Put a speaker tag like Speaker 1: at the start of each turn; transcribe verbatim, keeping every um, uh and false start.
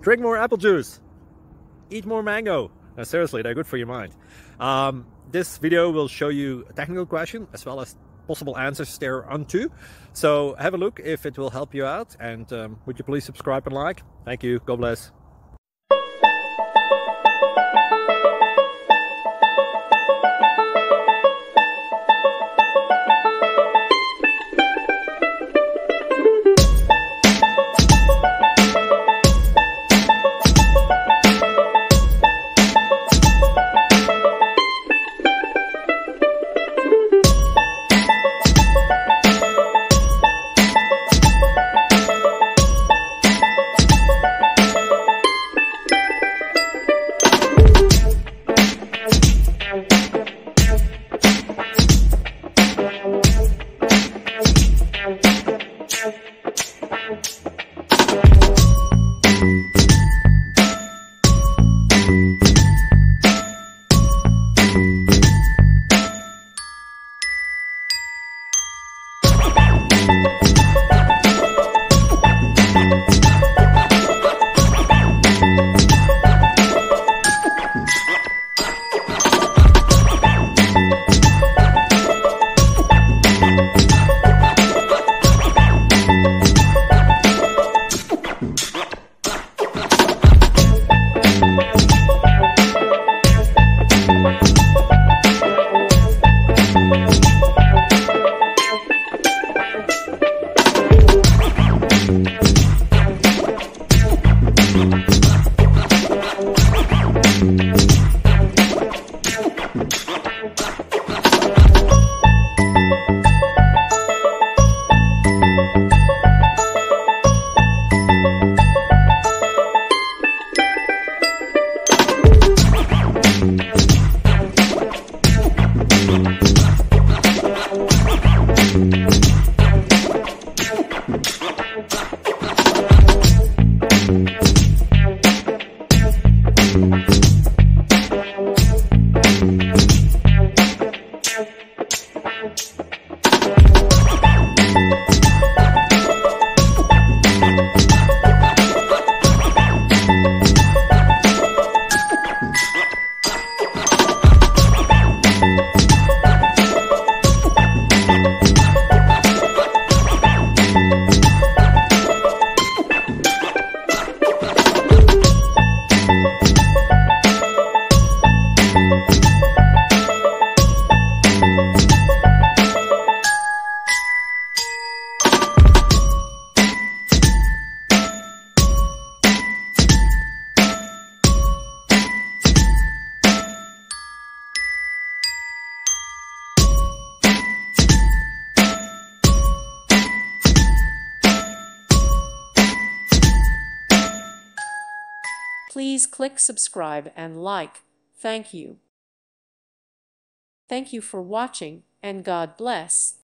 Speaker 1: drink more apple juice, eat more mango. No, seriously, they're good for your mind. Um, this video will show you a technical question as well as possible answers thereunto. So have a look if it will help you out, and um, would you please subscribe and like? Thank you. God bless.
Speaker 2: Please click subscribe and like. Thank you. Thank you for watching, and God bless.